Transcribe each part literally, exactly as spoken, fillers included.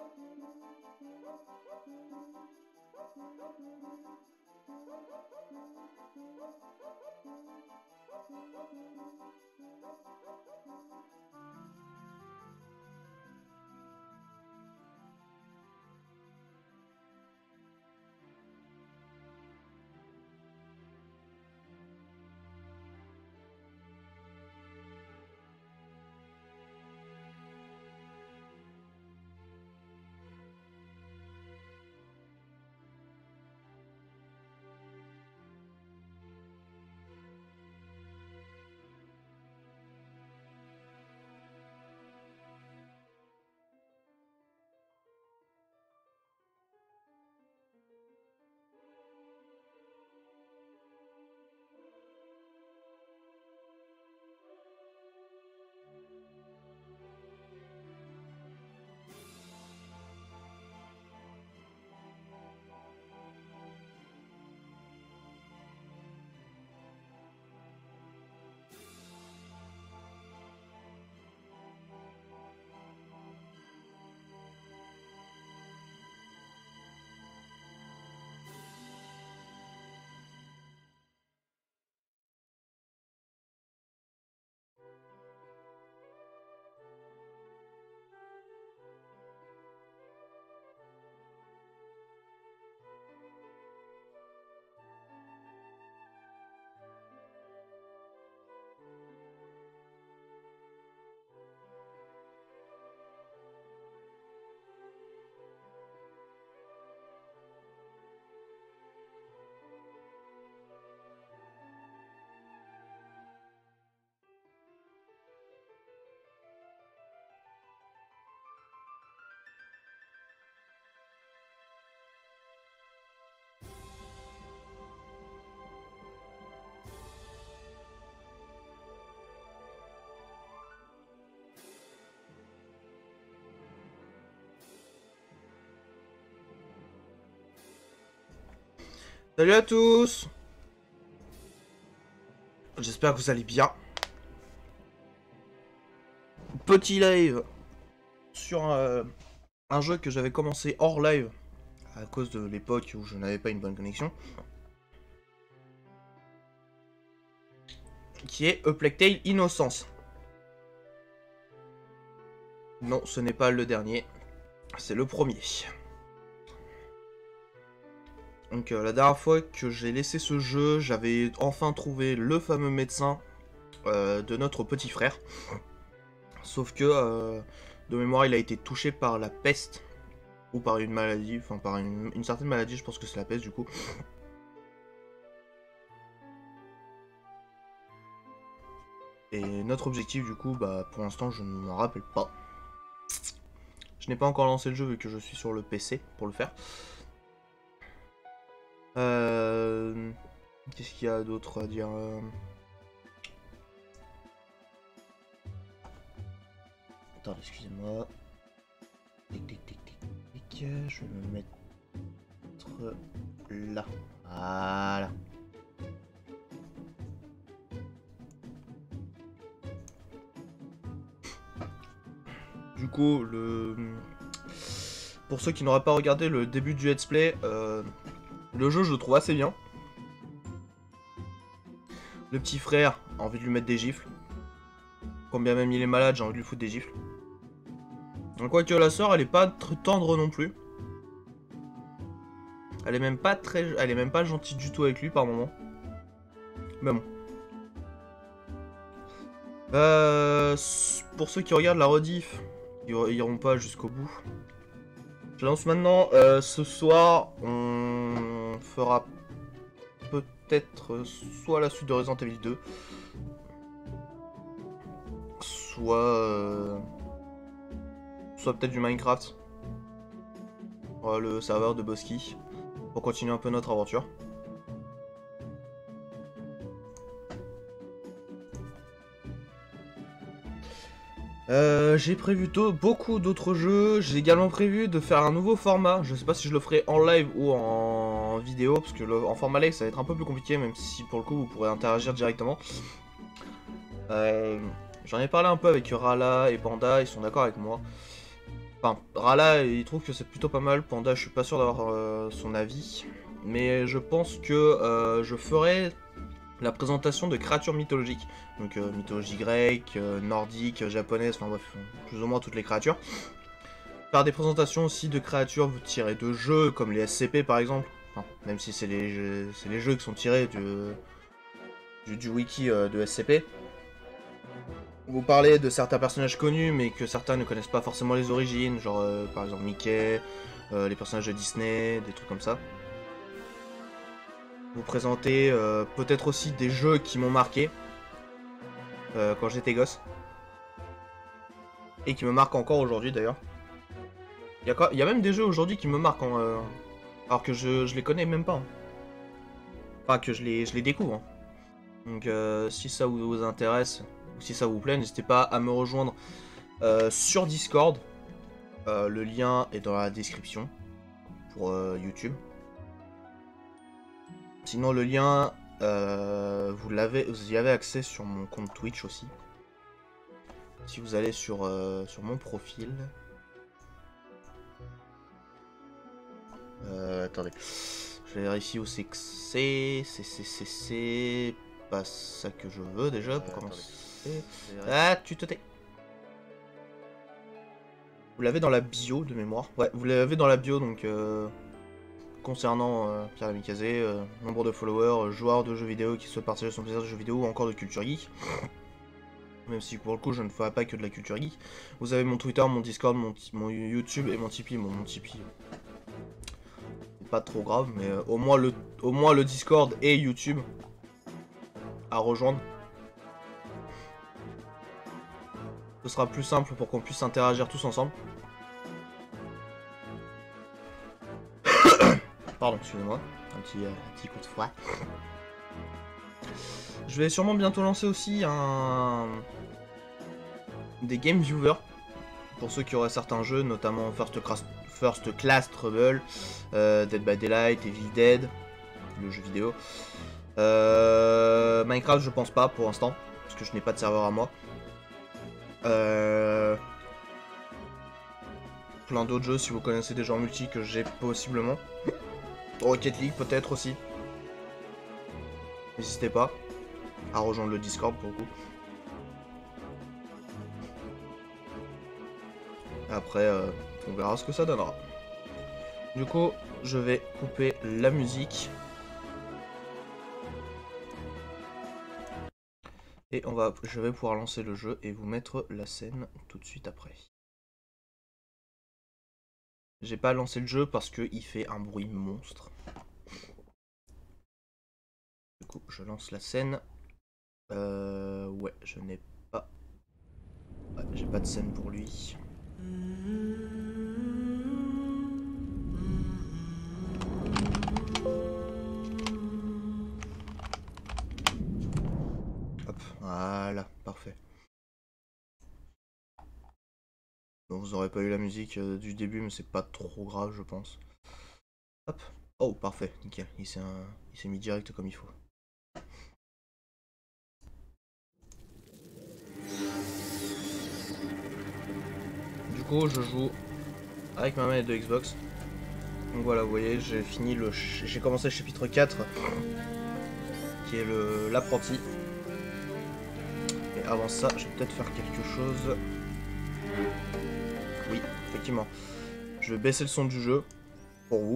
Salut à tous. J'espère que vous allez bien. Petit live sur euh, un jeu que j'avais commencé hors live à cause de l'époque où je n'avais pas une bonne connexion, qui est A Plague Tale Innocence. Non, ce n'est pas le dernier, c'est le premier. Donc euh, la dernière fois que j'ai laissé ce jeu, j'avais enfin trouvé le fameux médecin euh, de notre petit frère. Sauf que, euh, de mémoire, il a été touché par la peste. Ou par une maladie, enfin par une, une certaine maladie, je pense que c'est la peste du coup. Et notre objectif du coup, bah pour l'instant je ne m'en rappelle pas. Je n'ai pas encore lancé le jeu vu que je suis sur le P C pour le faire. Euh... Qu'est-ce qu'il y a d'autre à dire euh... Attends, excusez-moi. Tic tic tic tic tic. Je vais me mettre là. Voilà. Du coup, le... pour ceux qui n'auraient pas regardé le début du let's play, euh... le jeu je le trouve assez bien. Le petit frère a envie de lui mettre des gifles. Quand bien même il est malade, j'ai envie de lui foutre des gifles. Donc quoique la sœur, elle est pas très tendre non plus. Elle est même pas très, elle est même pas gentille du tout avec lui par moment. Mais bon. Euh, pour ceux qui regardent la rediff, ils iront pas jusqu'au bout. Je lance maintenant. Euh, ce soir, on fera peut-être soit la suite de Resident Evil deux, soit euh, soit peut-être du Minecraft. Voilà, le serveur de Bosky, pour continuer un peu notre aventure. Euh, j'ai prévu tôt beaucoup d'autres jeux. J'ai également prévu de faire un nouveau format. Je sais pas si je le ferai en live ou en vidéo, parce que le, en format live ça va être un peu plus compliqué, même si pour le coup vous pourrez interagir directement. Euh, J'en ai parlé un peu avec Rala et Panda, ils sont d'accord avec moi. Enfin, Rala, il trouve que c'est plutôt pas mal. Panda, je suis pas sûr d'avoir euh, son avis. Mais je pense que euh, je ferai la présentation de créatures mythologiques. Donc euh, mythologie grecque, euh, nordique, japonaise, enfin bref, plus ou moins toutes les créatures. Faire des présentations aussi de créatures tirées de jeux, comme les S C P par exemple. Enfin, même si c'est les, jeux, les jeux qui sont tirés du, du, du wiki euh, de S C P. Vous parlez de certains personnages connus, mais que certains ne connaissent pas forcément les origines, genre euh, par exemple Mickey, euh, les personnages de Disney, des trucs comme ça. Vous présentez euh, peut-être aussi des jeux qui m'ont marqué euh, quand j'étais gosse. Et qui me marquent encore aujourd'hui d'ailleurs. Il y, y, a même des jeux aujourd'hui qui me marquent, hein, euh, alors que je, je les connais même pas. Hein. Enfin, que je les, je les découvre. Hein. Donc euh, si ça vous, vous intéresse, ou si ça vous plaît, n'hésitez pas à me rejoindre euh, sur Discord. Euh, le lien est dans la description pour euh, YouTube. Sinon le lien, euh, vous l'avez, vous y avez accès sur mon compte Twitch aussi. Si vous allez sur, euh, sur mon profil. Euh, attendez. Je vais vérifier où c'est que c'est. C'est, c'est, c'est, c'est pas ça que je veux déjà pour euh, commencer. Ah, tu te tais. Vous l'avez dans la bio de mémoire. Ouais, vous l'avez dans la bio donc. Euh, concernant euh, Pierre Lamikazé, euh, nombre de followers, euh, joueurs de jeux vidéo qui se partagent son plaisir de jeux vidéo ou encore de culture geek. Même si pour le coup je ne ferai pas que de la culture geek. Vous avez mon Twitter, mon Discord, mon, mon YouTube et mon Tipeee. Bon, mon Tipeee. Pas trop grave, mais euh, au, moins le, au moins le Discord et YouTube à rejoindre. Ce sera plus simple pour qu'on puisse interagir tous ensemble. Pardon, excusez-moi, un petit, euh, un petit coup de froid. Je vais sûrement bientôt lancer aussi un... des game viewers. Pour ceux qui auraient certains jeux, notamment First Class, First Class Trouble, euh, Dead by Daylight, Evil Dead, le jeu vidéo. Euh, Minecraft, je pense pas pour l'instant, parce que je n'ai pas de serveur à moi. Euh... Plein d'autres jeux si vous connaissez des gens multi que j'ai possiblement. Rocket League peut-être aussi. N'hésitez pas à rejoindre le Discord pour le coup. Après, euh, on verra ce que ça donnera. Du coup, je vais couper la musique. Et on va, je vais pouvoir lancer le jeu et vous mettre la scène tout de suite après. J'ai pas lancé le jeu parce qu'il fait un bruit monstre. Du coup, je lance la scène. Euh, ouais, je n'ai pas... Ouais, j'ai pas de scène pour lui. Hop, voilà, parfait. Bon, vous aurez pas eu la musique euh, du début, mais c'est pas trop grave, je pense. Hop. Oh, parfait, nickel. Il s'est un... mis direct comme il faut. Du coup, je joue avec ma manette de Xbox. Donc voilà, vous voyez, j'ai fini le... J'ai commencé le chapitre quatre, qui est le l'apprenti. Et avant ça, je vais peut-être faire quelque chose. Oui, effectivement. Je vais baisser le son du jeu, pour vous.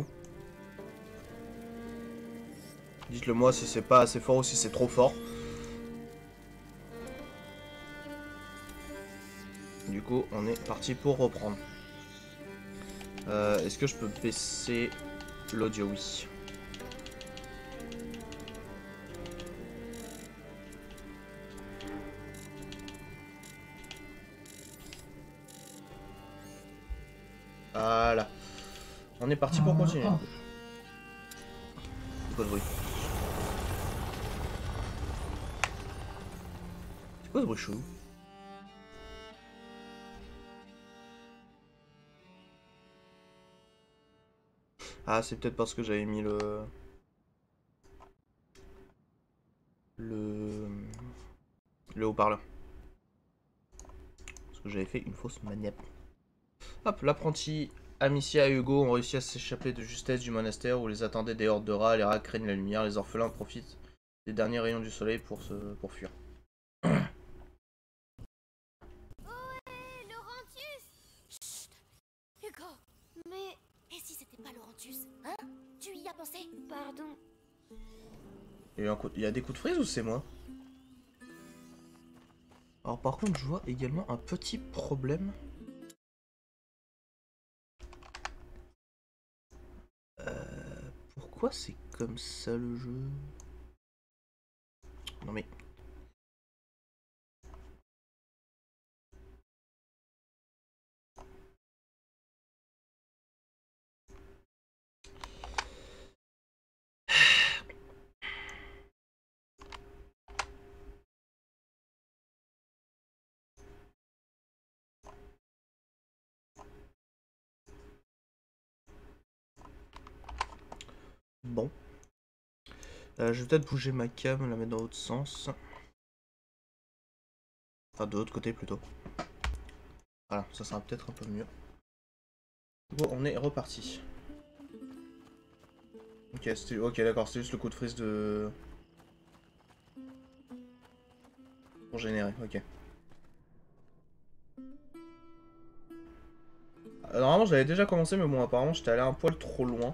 Dites-le moi si c'est pas assez fort ou si c'est trop fort. Du coup, on est parti pour reprendre. Euh, Est-ce que je peux baisser l'audio? Oui. Voilà. On est parti pour continuer. C'est quoi ce bruit? C'est quoi ce bruit chelou? Ah, c'est peut-être parce que j'avais mis le... Le... Le haut-parleur. Parce que j'avais fait une fausse manette. Hop, l'apprenti Amicia et Hugo ont réussi à s'échapper de justesse du monastère où les attendaient des hordes de rats. Les rats craignent la lumière. Les orphelins profitent des derniers rayons du soleil pour, se... pour fuir. Hugo, mais... Et si c'était pas Laurentius, hein? Tu y as pensé? Pardon. Il y a, un coup... Il y a des coups de frise ou c'est moi? Alors par contre, je vois également un petit problème. Euh... Pourquoi c'est comme ça le jeu? Non mais... Bon. Euh, je vais peut-être bouger ma cam, la mettre dans l'autre sens. Enfin, de l'autre côté plutôt. Voilà, ça sera peut-être un peu mieux. Bon, on est reparti. Ok, ok, d'accord, c'est juste le coup de frise de... Pour générer, ok. Euh, Normalement, j'avais déjà commencé, mais bon, apparemment, j'étais allé un poil trop loin.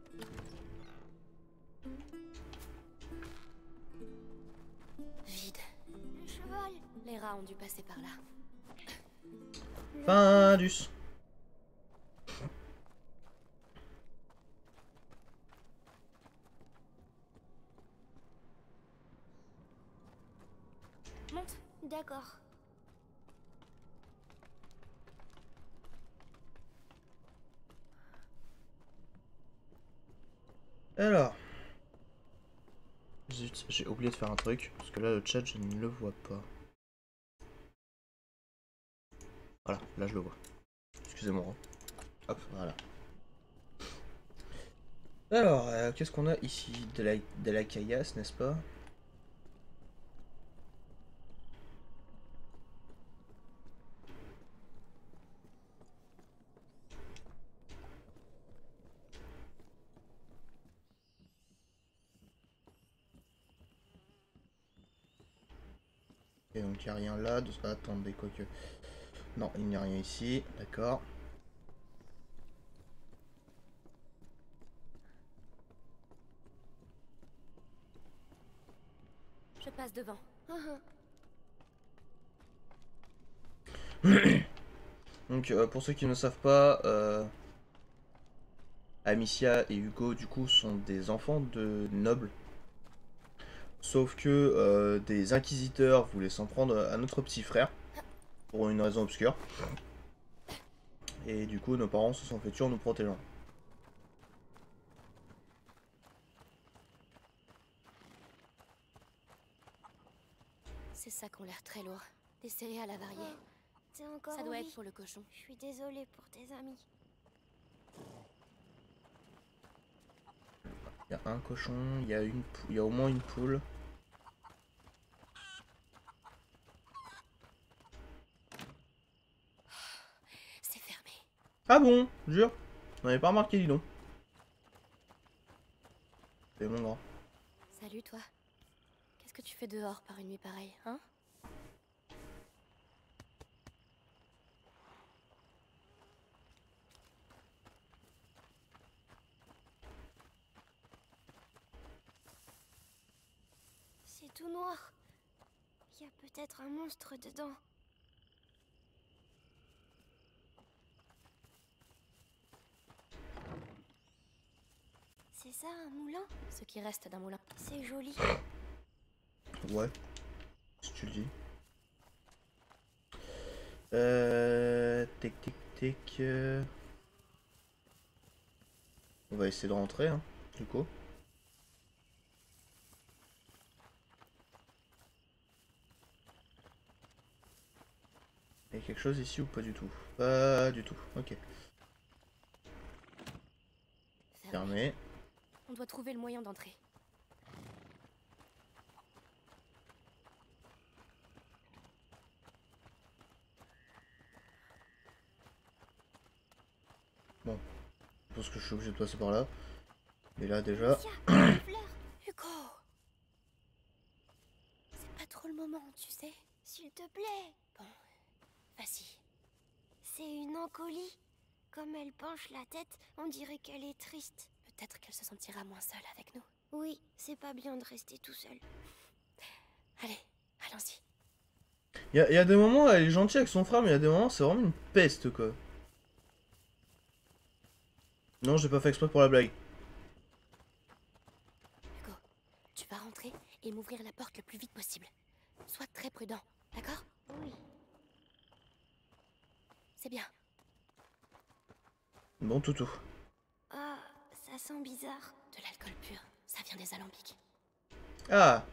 Vide. Le cheval. Les rats ont dû passer par là. Findus. Monte. D'accord. Alors. Zut, j'ai oublié de faire un truc, parce que là, le chat, je ne le vois pas. Voilà, là, je le vois. Excusez-moi. Hop, voilà. Alors, euh, qu'est-ce qu'on a ici? De la, de la caillasse, n'est-ce pas? Et donc, il n'y a rien là. De... Attendez, quoique... Non, il n'y a rien ici. D'accord. Je passe devant. Donc, euh, pour ceux qui ne savent pas, euh, Amicia et Hugo, du coup, sont des enfants de nobles. Sauf que euh, des inquisiteurs voulaient s'en prendre à notre petit frère, pour une raison obscure. Et du coup, nos parents se sont fait tuer en nous protégeant. Ces sacs ont l'air très lourds. Des céréales avariées. T'es encore Ça en doit vie. être pour le cochon. Je suis désolée pour tes amis. Il y a un cochon, il y a une, il y a au moins une poule. C'est fermé. Ah bon, jure, on n'avait pas remarqué, dis donc. C'est mon grand. Salut toi. Qu'est-ce que tu fais dehors par une nuit pareille, hein? C'est tout noir. Il y a peut-être un monstre dedans. C'est ça, un moulin? Ce qui reste d'un moulin. C'est joli. Ouais, si tu le dis. Euh... Tic tic tic... euh. On va essayer de rentrer, hein, du coup. Il y a quelque chose ici ou pas du tout? Pas du tout, ok. Fermé. On doit trouver le moyen d'entrer. pense que je suis obligé de passer par là. Et là déjà... Hugo, c'est pas trop le moment, tu sais. S'il te plaît. Bon, vas-y. C'est une encolie. Comme elle penche la tête, on dirait qu'elle est triste. Peut-être qu'elle se sentira moins seule avec nous. Oui, c'est pas bien de rester tout seul. Allez, allons-y. Il y, a, y a des moments, elle est gentille avec son frère, mais il y a des moments, c'est vraiment une peste, quoi. Non, j'ai pas fait exprès pour la blague. Hugo, tu vas rentrer et m'ouvrir la porte le plus vite possible. Sois très prudent, d'accord? Oui. C'est bien. Bon, toutou. Ah, ça sent bizarre. De l'alcool pur, ça vient des alambics. Ah.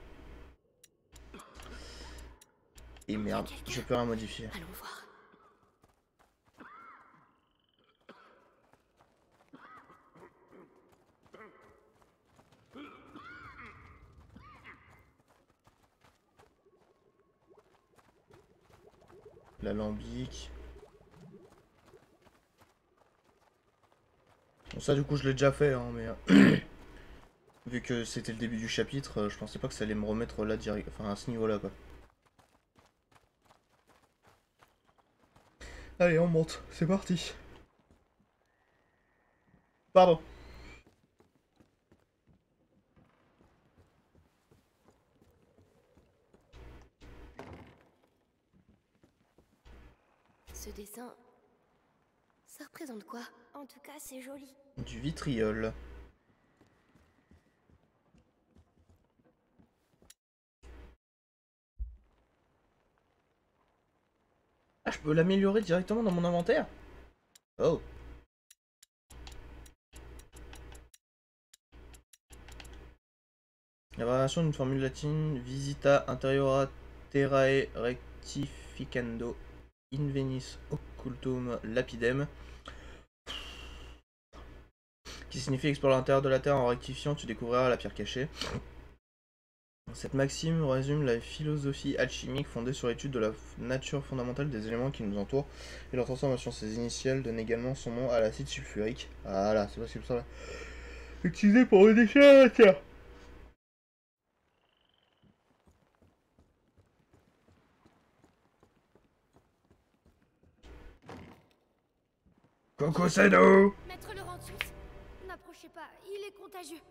Et merde, je peux rien modifier. Allons voir. L'alambic. Bon, ça du coup je l'ai déjà fait, hein, mais... vu que c'était le début du chapitre, je pensais pas que ça allait me remettre là direct, enfin à ce niveau-là, quoi. Allez, on monte, c'est parti. Pardon. Ce dessin... ça représente quoi? En tout cas, c'est joli. Du vitriol. Ah, je peux l'améliorer directement dans mon inventaire? Oh. La variation d'une formule latine Visita interiora terrae rectificando invenis occultum lapidem, qui signifie explorer l'intérieur de la terre en rectifiant, tu découvriras la pierre cachée. Cette maxime résume la philosophie alchimique fondée sur l'étude de la nature fondamentale des éléments qui nous entourent et leur transformation. Ces initiales donnent également son nom à l'acide sulfurique. Voilà, c'est possible ça. Utilisé pour le déchet à la terre. Coco Sano! Maître Laurentius, n'approchez pas, il est contagieux.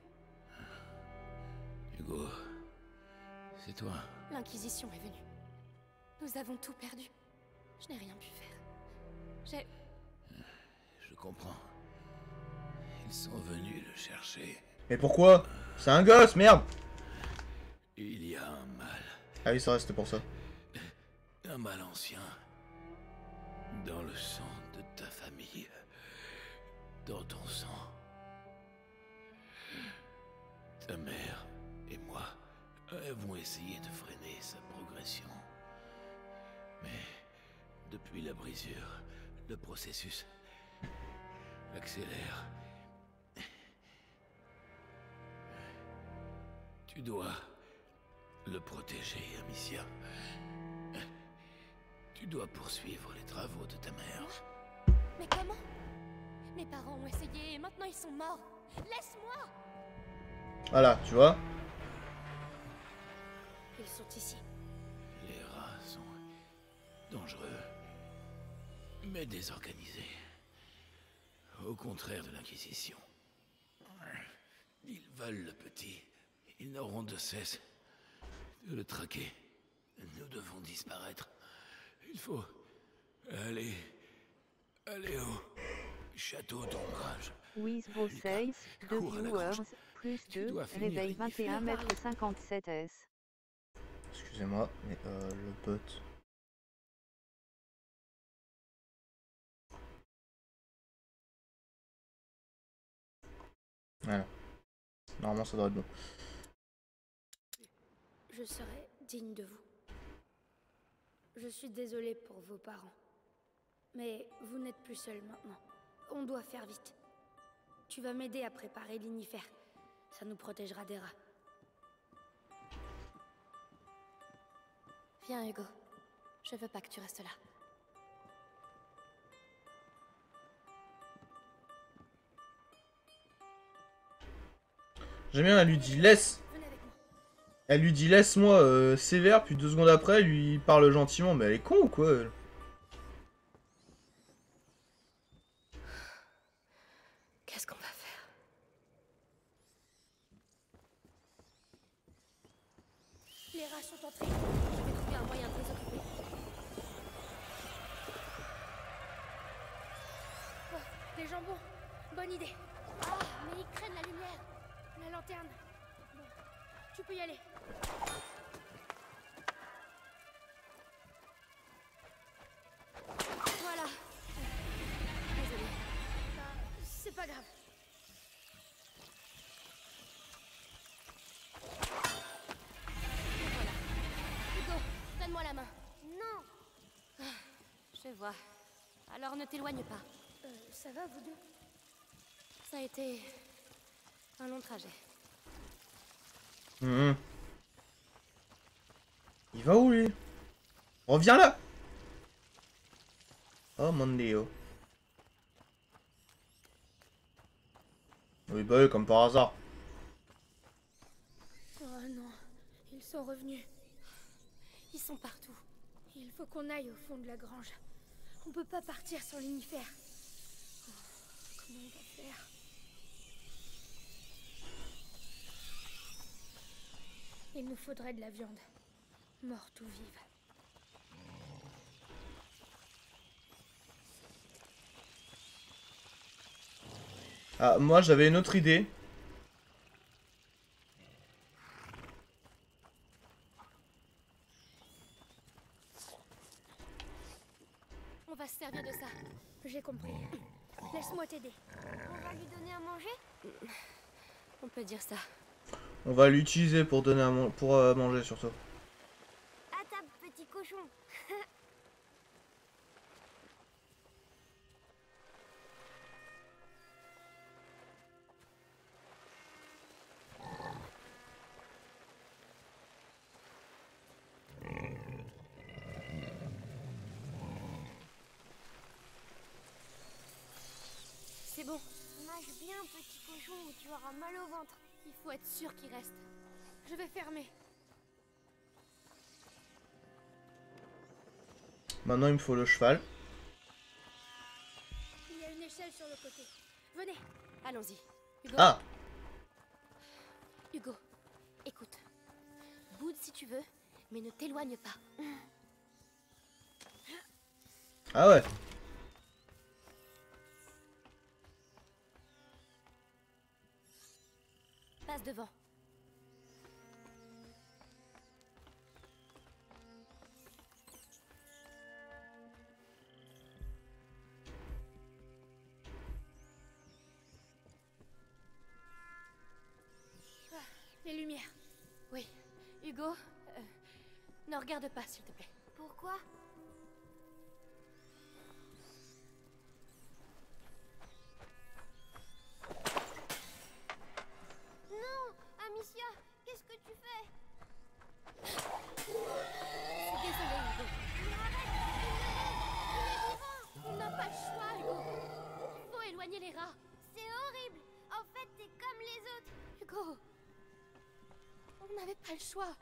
Hugo, c'est toi. L'Inquisition est venue. Nous avons tout perdu. Je n'ai rien pu faire. J'ai... Je comprends. Ils sont venus le chercher. Mais pourquoi? C'est un gosse, merde! Il y a un mal. Ah oui, ça reste pour ça. Un mal ancien. Dans le sang de ta famille. Dans ton sang. Ta mère et moi avons essayé de freiner sa progression. Mais depuis la brisure, le processus accélère. Tu dois le protéger, Amicia. Tu dois poursuivre les travaux de ta mère. Mais comment? Mes parents ont essayé et maintenant ils sont morts. Laisse-moi! Voilà, tu vois? Ils sont ici. Les rats sont dangereux, mais désorganisés. Au contraire de l'Inquisition. Ils veulent le petit. Ils n'auront de cesse de le traquer. Nous devons disparaître. Il faut aller... aller au château d'ombrage. With vos sales, deux Cours à la viewers, grange. plus Tu deux, dois finir réveil y vingt et un mètres cinquante-sept S. Excusez-moi, mais euh, le pote... Voilà. Normalement, ça doit être bon. Je serai digne de vous. Je suis désolée pour vos parents. Mais vous n'êtes plus seul maintenant. On doit faire vite. Tu vas m'aider à préparer l'inifère. Ça nous protégera des rats. Viens, Hugo. Je veux pas que tu restes là. J'aime bien, elle lui dit laisse. Venez avec moi. Elle lui dit laisse-moi euh, sévère, puis deux secondes après, elle lui parle gentiment. Mais elle est con ou quoi elle? Qu'est-ce qu'on va faire? Les rats sont entrés. Je vais trouver un moyen de les occuper. Oh, les jambons. Bonne idée. Ah, mais ils craignent la lumière. La lanterne. Bon, tu peux y aller. Voilà. Désolée. Bah, c'est pas grave. Voilà. Hugo, donne-moi la main. Non. Ah, je vois. Alors ne t'éloigne pas. Euh, ça va, vous deux? Ça a été un long trajet. Mmh. Il va où lui? Reviens là. Oh mon dieu. Oui bah oui, comme par hasard. Oh non, ils sont revenus. Ils sont partout. Il faut qu'on aille au fond de la grange. On peut pas partir sans l'unifère. Oh, comment on va faire? Il nous faudrait de la viande. Morte ou vive. Ah, moi j'avais une autre idée. On va se servir de ça. J'ai compris. Laisse-moi t'aider. On va lui donner à manger? On peut dire ça. On va l'utiliser pour donner à mon... pour euh, manger surtout. À table, petit cochon. C'est bon. Nage bien, petit cochon, ou tu auras mal au ventre. Il faut être sûr qu'il reste. Je vais fermer. Maintenant il me faut le cheval. Il y a une échelle sur le côté. Venez. Allons-y. Hugo. Ah! Hugo, écoute. Boude si tu veux, mais ne t'éloigne pas. Ah ouais. Passe devant. Ah, les lumières. Oui. Hugo, euh, ne regarde pas, s'il te plaît. Pourquoi? Non, Amicia, qu'est-ce que tu fais? Désolé, Hugo. On n'a pas le choix, Hugo. Faut éloigner les rats. C'est horrible. En fait, t'es comme les autres. Hugo, on n'avait pas le choix.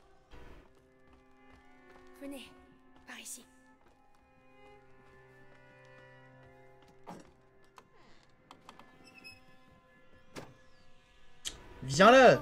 Venez, par ici. Viens là!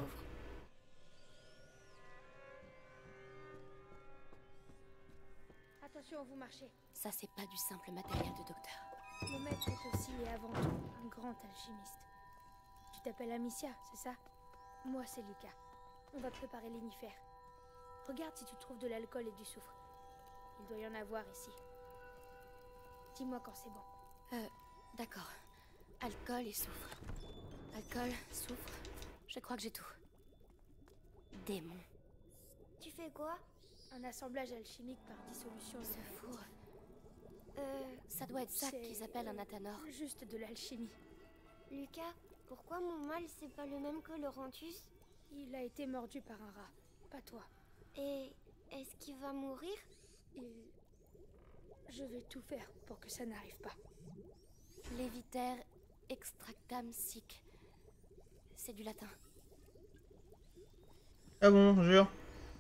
Attention, vous marchez. Ça, c'est pas du simple matériel de docteur. Mon maître est aussi et avant tout un grand alchimiste. Tu t'appelles Amicia, c'est ça? Moi, c'est Lucas. On va préparer l'unifère. Regarde si tu trouves de l'alcool et du soufre. Il doit y en avoir ici. Dis-moi quand c'est bon. Euh, d'accord. Alcool et soufre. Alcool, soufre. Je crois que j'ai tout. Démon. Tu fais quoi? Un assemblage alchimique par dissolution. Ce four. Euh, Ça doit être ça c'est- qu'ils appellent un athanor. Juste de l'alchimie. Lucas, pourquoi mon mal c'est pas le même que Laurentus? Il a été mordu par un rat, pas toi. Et est-ce qu'il va mourir? Et je vais tout faire pour que ça n'arrive pas. Leviter extractam sic. C'est du latin. Ah bon, jure.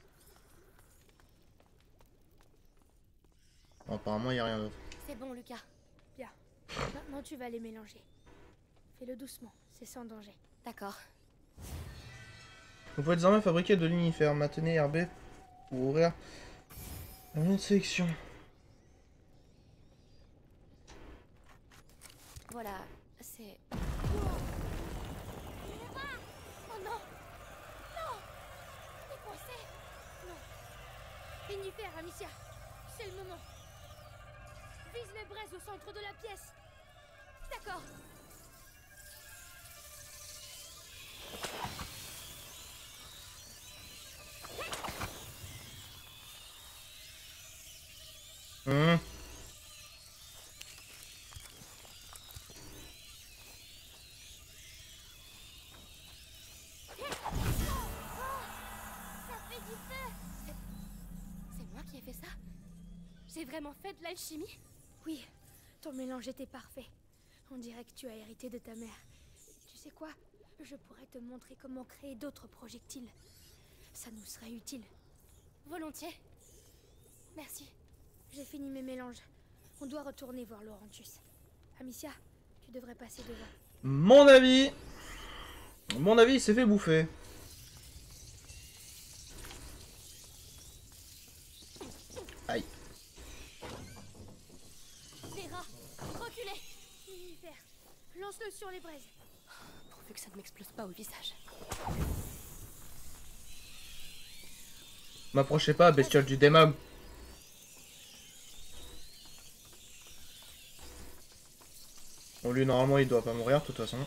Bon, apparemment, il a rien d'autre. C'est bon, Lucas. Bien. Maintenant, tu vas les mélanger. Fais-le doucement, c'est sans danger. D'accord. Vous pouvez désormais fabriquer de l'unifère. Maintenez R B pour ouvrir la menu de sélection. Voilà, c'est... Oh non! Non! T'es coincé! Non. Unifère, Amicia. C'est le moment. Vise les braises au centre de la pièce. D'accord! Hum. C'est moi qui ai fait ça? J'ai vraiment fait de l'alchimie? Oui, ton mélange était parfait. On dirait que tu as hérité de ta mère. Tu sais quoi? Je pourrais te montrer comment créer d'autres projectiles. Ça nous serait utile. Volontiers. Merci. J'ai fini mes mélanges. On doit retourner voir Laurentius. Amicia, tu devrais passer devant. Mon avis. Mon avis, il s'est fait bouffer. Aïe. Les rats, reculez! Unifère, lance-le sur les braises. Pourvu que ça ne m'explose pas au visage. M'approchez pas, bestiole du démon. Bon, lui, normalement, il doit pas mourir, de toute façon.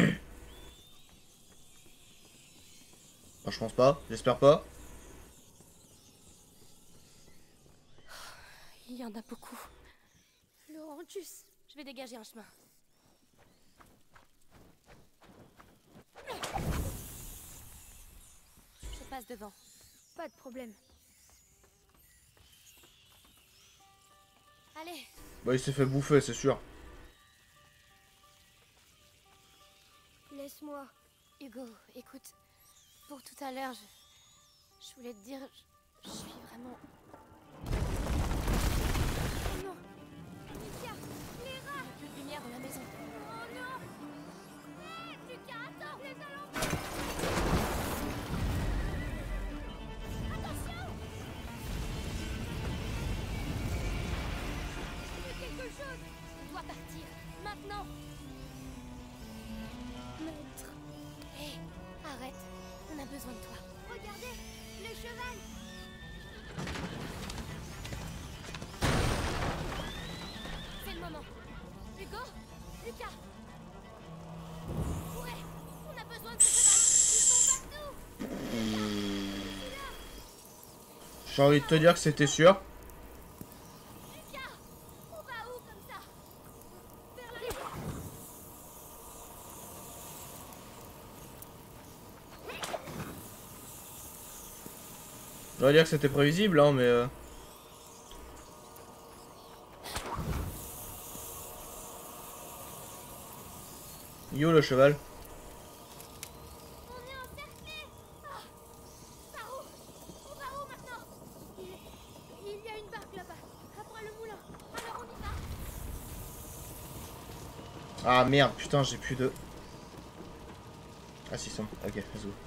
Enfin, je pense pas, j'espère pas. Il y en a beaucoup. Laurentius, Je vais dégager un chemin. Je passe devant. pas de problème. Allez, Bah, il s'est fait bouffer, c'est sûr. Laisse-moi. Hugo, écoute. Pour tout à l'heure, je... Je voulais te dire... Je, je suis vraiment... Oh non! Amicia, les rats! Il n'y a plus de lumière dans la maison. Oh non! Hé, Lucas, attends! Les alentours! Attention! Fais quelque chose! On doit partir. Maintenant. Maître! Hé, arrête. On a besoin de toi. Regardez! Le cheval! C'est le moment. Hugo, Lucas. Ouais, on a besoin de ce cheval. Ils sont partout. J'ai envie de te dire que c'était sûr. Lucas, on va où comme ça? Vers le... J'aurais dire que c'était prévisible, hein, mais... Euh... Yo, le cheval. On est encerclés! Ah, par où? On va où maintenant? Il, il y a une barque là-bas, après le moulin. Alors on y va. Ah merde, putain, j'ai plus de... Ah si, c'est bon. Ok, let's go.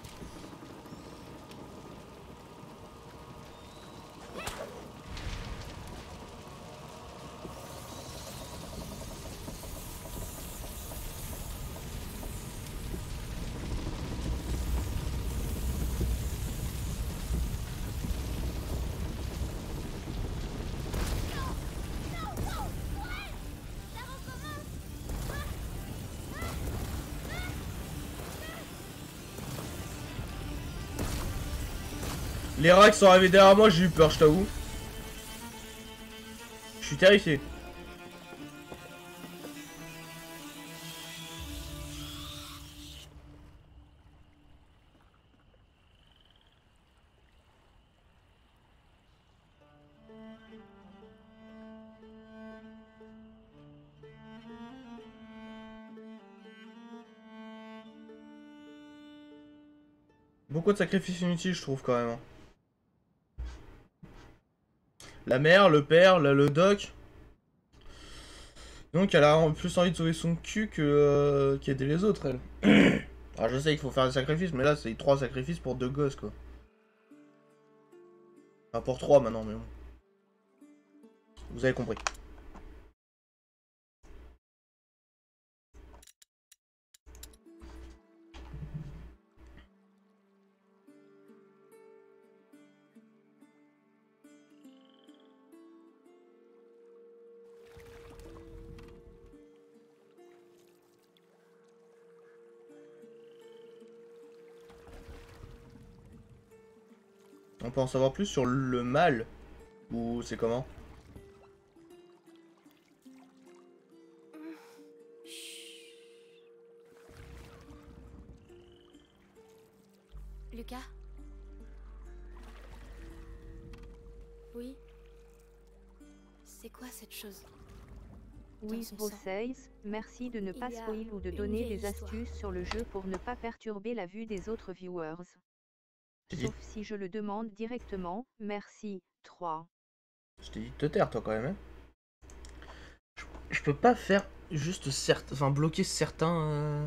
Les rats qui sont arrivés derrière moi, j'ai eu peur, je t'avoue. Je suis terrifié. Beaucoup de sacrifices inutiles, je trouve, quand même. Hein. La mère, le père, là, le doc. Donc, elle a plus envie de sauver son cul que euh, qu'aider les autres, elle. Alors, je sais qu'il faut faire des sacrifices, mais là, c'est trois sacrifices pour deux gosses, quoi. Enfin, pour trois, maintenant, mais bon. Vous avez compris. On peut en savoir plus sur le mal? Ou c'est comment? Lucas? Oui? C'est quoi cette chose? Oui, son vos sang. sales, merci de ne Il pas y a spoil ou de une donner vieille des histoire. astuces sur le jeu pour ne pas perturber la vue des autres viewers. J'ai dit- Sauf si je le demande directement, merci. trois. Je t'ai dit de te taire, toi, quand même, hein. Je, je peux pas faire juste certains... Enfin, bloquer certains... euh,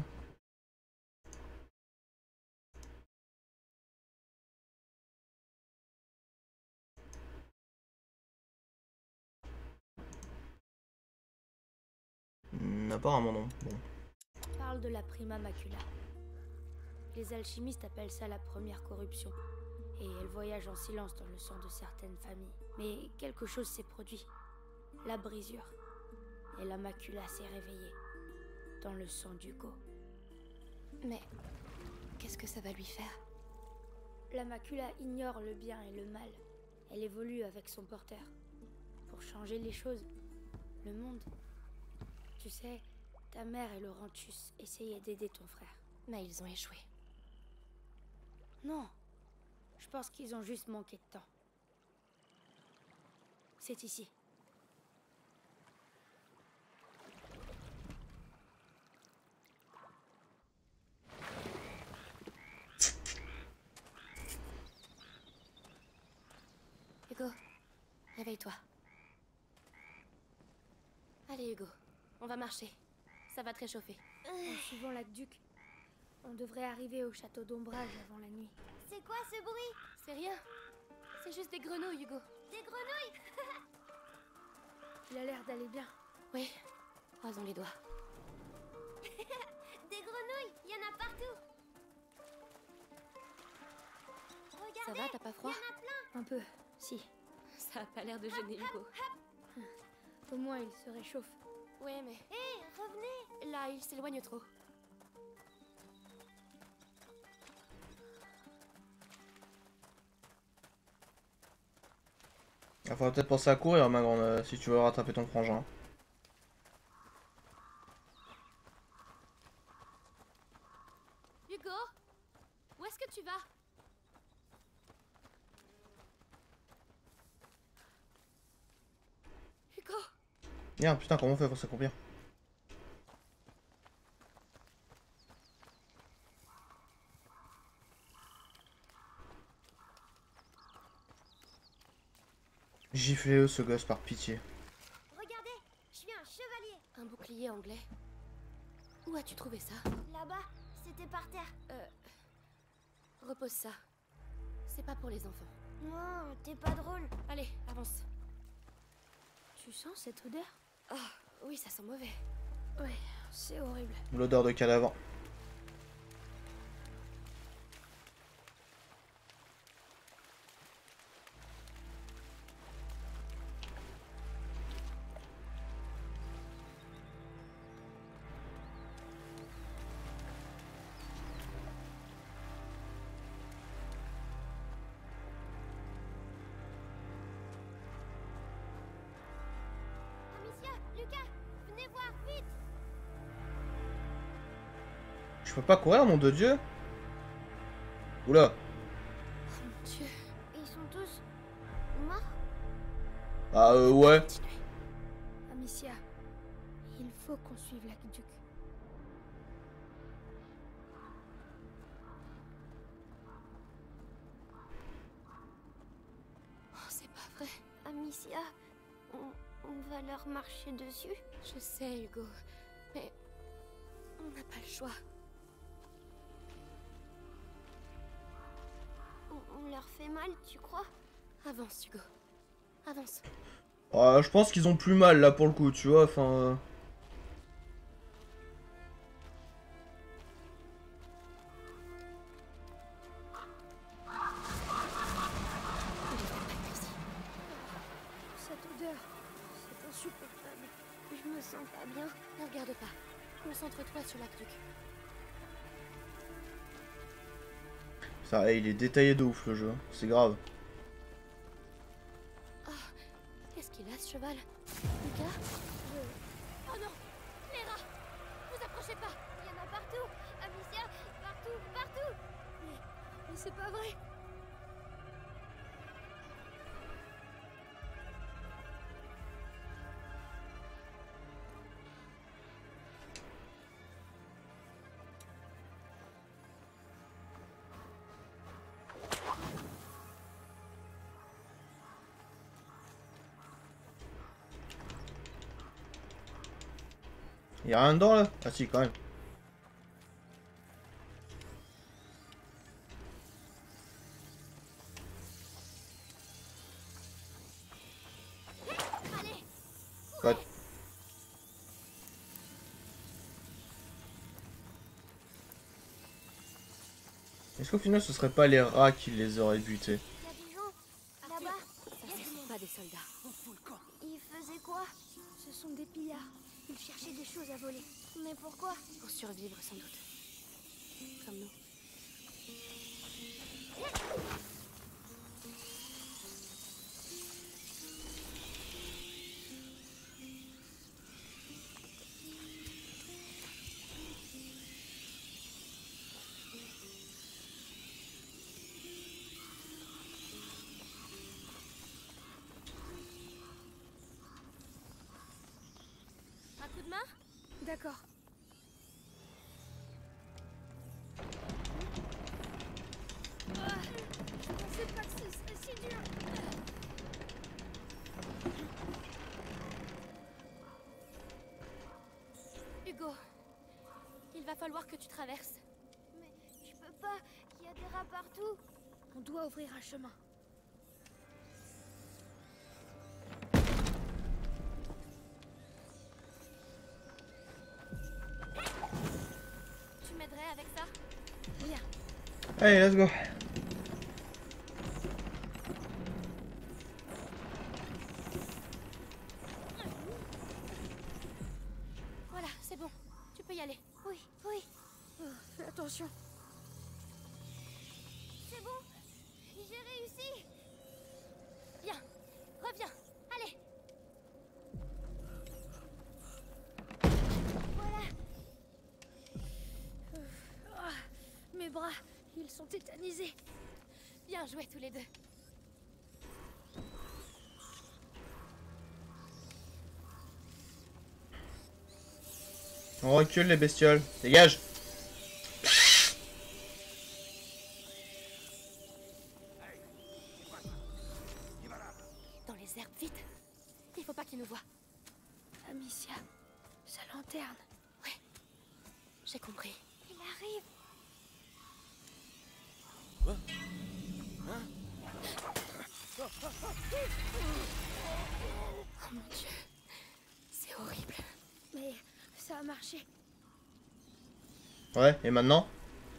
Hmm, apparemment, non. Bon. Parle de la prima macula. Les alchimistes appellent ça la première corruption. Et elle voyage en silence dans le sang de certaines familles. Mais quelque chose s'est produit. La brisure. Et la macula s'est réveillée. Dans le sang d'Hugo. Mais qu'est-ce que ça va lui faire? La macula ignore le bien et le mal. Elle évolue avec son porteur. Pour changer les choses. Le monde. Tu sais, ta mère et Laurentius essayaient d'aider ton frère. Mais ils ont échoué. Non. Je pense qu'ils ont juste manqué de temps. C'est ici. Hugo, réveille-toi. Allez Hugo, on va marcher. Ça va te réchauffer. En suivant l'aqueduc, on devrait arriver au château d'ombrage avant la nuit. C'est quoi ce bruit? C'est rien. C'est juste des grenouilles, Hugo. Des grenouilles? Il a l'air d'aller bien. Oui, croisons les doigts. Des grenouilles, il y en a partout. Regardez, ça va, t'as pas froid? Un peu, si. Ça a pas l'air de gêner Hugo. Au moins, il se réchauffe. Ouais, mais... Hé, hey, revenez. Là, il s'éloigne trop. Il faudra peut-être penser à courir, ma grande, euh, si tu veux rattraper ton frangin. Hugo, où est-ce que tu vas? Hugo. Merde, putain, comment on fait pour s'accomplir? Giflez-le, ce gosse, par pitié. Regardez, je suis un chevalier. Un bouclier anglais. Où as-tu trouvé ça? Là-bas, c'était par terre. Euh... Repose ça. C'est pas pour les enfants. Non, t'es pas drôle. Allez, avance. Tu sens cette odeur? Oh, oui, ça sent mauvais. Ouais, c'est horrible. L'odeur de cadavre. Amicia, Lucas, venez voir, vite. Je peux pas courir, nom de Dieu? Oula. Oh mon Dieu. Ils sont tous morts? Ah euh, ouais. Continuez. Amicia, il faut qu'on suive l'aqueduc. Amicia, on, on va leur marcher dessus. Je sais, Hugo, mais on n'a pas le choix. On, on leur fait mal, tu crois? Avance, Hugo. Avance. Ah, je pense qu'ils ont plus mal là pour le coup, tu vois, enfin... euh. Cette odeur, c'est insupportable. Je me sens pas bien. Ne regarde pas. Concentre-toi sur l'aqueduc. Ça, il est détaillé de ouf le jeu, c'est grave. Oh, qu'est-ce qu'il a ce cheval? Lucas? Je... Oh non! Les rats! Vous approchez pas! Il y en a partout. Amicia, partout, partout. Mais, mais c'est pas vrai! Y'a rien dedans là? Ah si, quand même. Allez. Quoi? Est-ce qu'au final ce serait pas les rats qui les auraient butés? Il y a des gens là-bas. Ça, ce sont pas des soldats. Ils faisaient quoi? Ce sont des pillards. Ils cherchaient des choses à voler. Mais pourquoi? Pour survivre, sans doute. Comme nous. Un coup de main? D'accord. Ah, je pensais pas que ce serait si dur. Hugo, il va falloir que tu traverses. Mais je peux pas. Il y a des rats partout. On doit ouvrir un chemin. Tu m'aiderais avec ça? Viens. Allez, let's go. Voilà, c'est bon. Tu peux y aller. Oui, oui. Oh, fais attention. C'est bon. J'ai réussi. Viens, reviens. Allez. Voilà. Ah, mes bras, ils sont tétanisés. Bien joué tous les deux. On recule les bestioles. Dégage. Dans les herbes, vite. Il faut pas qu'ils nous voient. Amicia, sa lanterne. Ouais, j'ai compris. Il arrive. Oh mon Dieu, c'est horrible. Mais ça a marché. Ouais, et maintenant?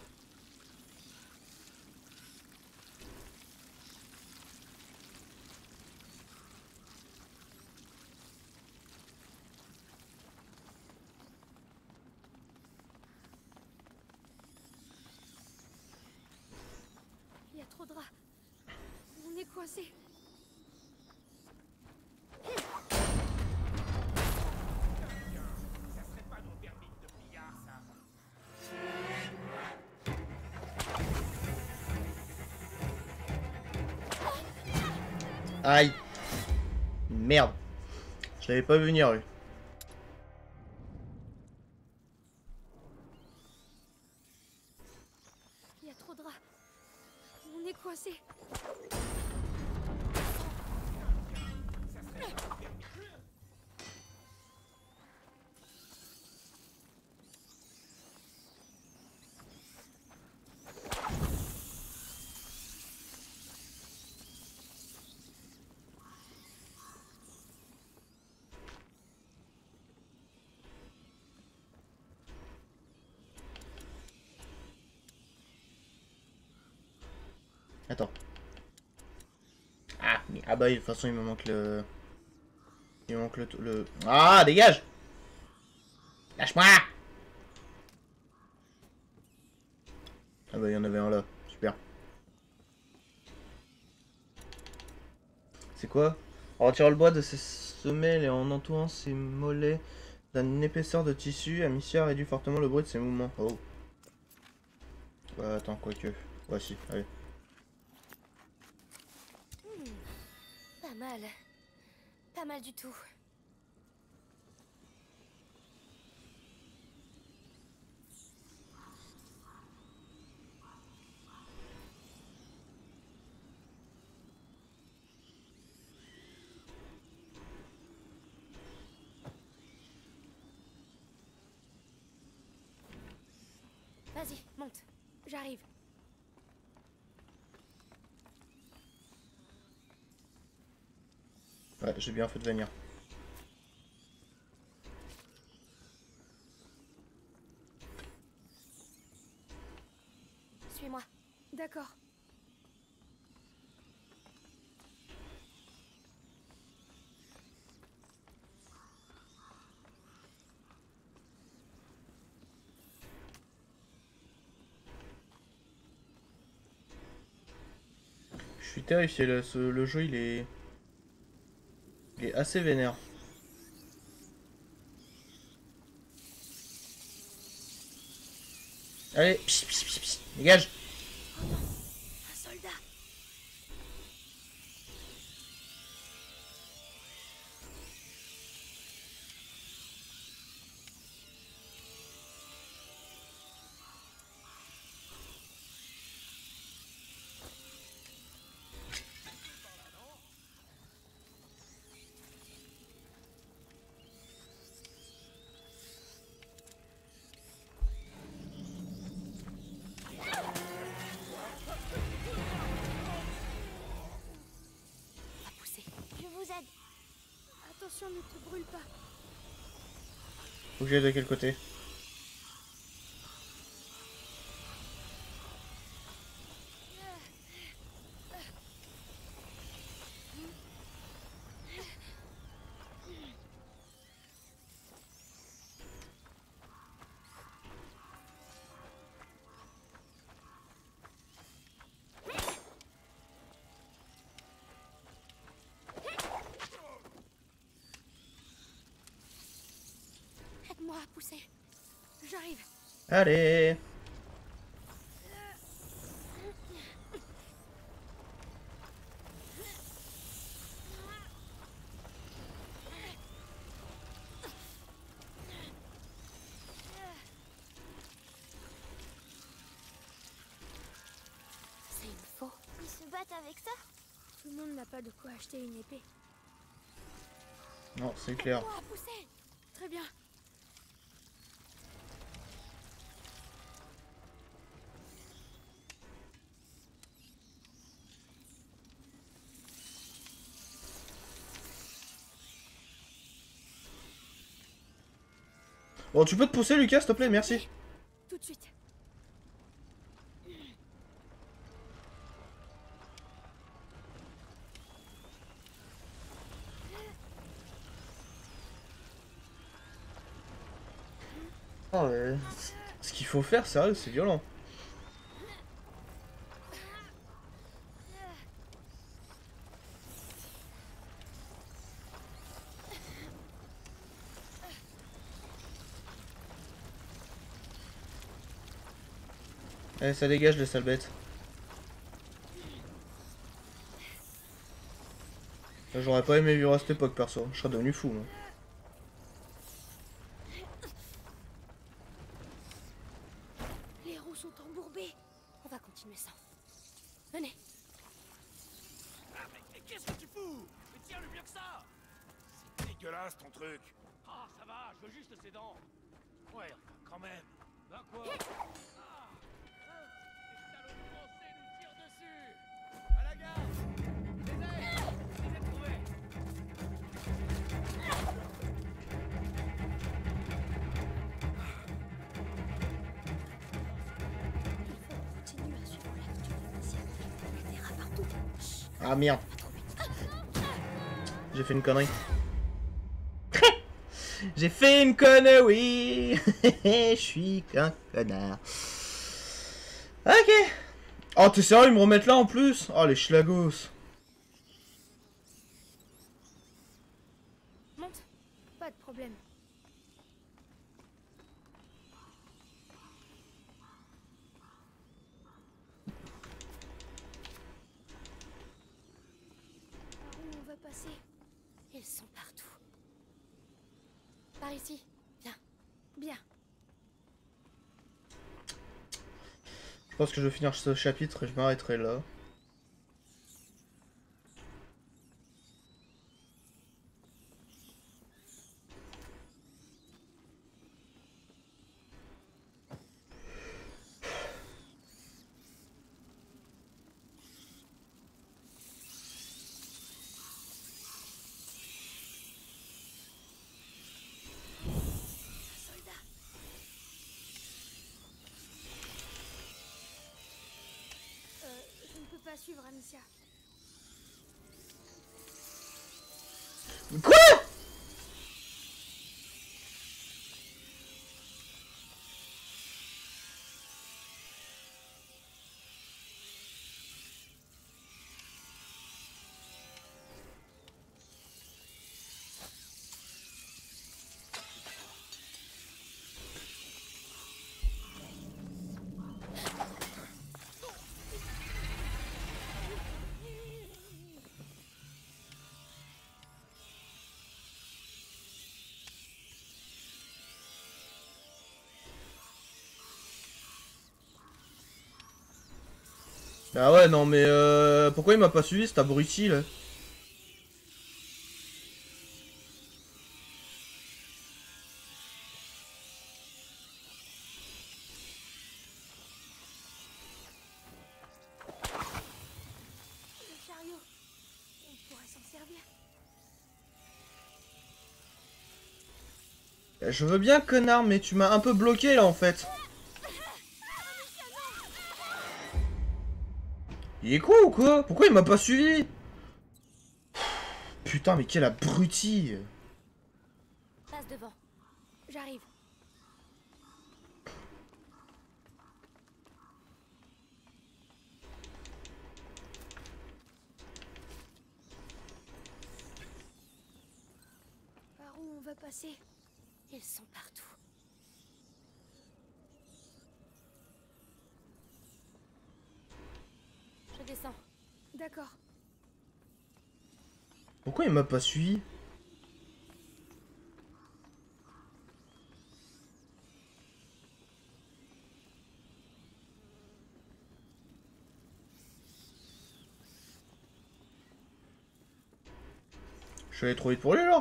Il y a trop de rats. On est coincés. Aïe. Merde. Je l'avais pas vu venir lui. Il y a trop de rats. On est coincés. Attends. Ah, mais, ah bah, de toute façon, il me manque le... Il me manque le... le... Ah, dégage! Lâche-moi! Ah bah, il y en avait un là. Super. C'est quoi? On retire le bois de ses semelles et en entourant ses mollets d'une épaisseur de tissu, Amicia réduit fortement le bruit de ses mouvements. Oh. Bah, attends, quoique. Voici, allez. Pas mal. Pas mal du tout. Vas-y, monte. J'arrive. Ouais, j'ai bien fait de venir. Suis-moi. D'accord. Je suis terrifié, le, ce- le jeu il est... Il est assez vénère. Allez, pss, pss, pss, pss, dégage. Un soldat. On va pousser. Je vous aide. Attention, ne te brûle pas. Faut que j'aille de quel côté? Aide-moi à pousser. J'arrive. Allez. C'est une faux. Ils se battent avec ça? Tout le monde n'a pas de quoi acheter une épée. Non, c'est clair. Aide-moi à pousser. Très bien. Bon, tu peux te pousser, Lucas, s'il te plaît, merci. Tout de suite. Oh, ouais. Ce qu'il faut faire, sérieux, c'est violent. Allez, ça dégage les sales bêtes. J'aurais pas aimé vivre à cette époque, perso. Je serais devenu fou, moi. Les roues sont embourbées. On va continuer sans. Venez. Ah, mais qu'est-ce que tu fous? Mais tiens-le mieux que ça! dégueulasse ton truc. Ah, ça va, je veux juste ses dents. Ouais, enfin, quand même. Ben quoi? Ah, les salauds français nous tirent dessus. À la gare. Les ailes, je les ai trouvés. Continue à suivre l'actu de Missia. Il y a des rats partout. Chut, Ah merde, pas trop vite. j'ai fait une connerie. J'ai fait une connerie. Je suis qu'un connard. Ok. Oh, t'es sérieux, ils me remettent là en plus? Oh, les schlagos. Monte, pas de problème. Par où on va passer? Ils sont partout. Par ici. Viens. Bien. Je pense que je vais finir ce chapitre et je m'arrêterai là. Un soldat. Euh, je ne peux pas suivre Amicia. Quoi? Ah ouais, non mais euh... pourquoi il m'a pas suivi cet abruti là? Le chariot. On pourrait s'en servir. Je veux bien, connard, mais tu m'as un peu bloqué là en fait. Il est con ou quoi? Pourquoi il m'a pas suivi? Putain, mais quel abruti! Passe devant. J'arrive. Par où on va passer? Ils sont partout. Je descends. D'accord. Pourquoi il m'a pas suivi? Je suis allé trop vite pour lui là.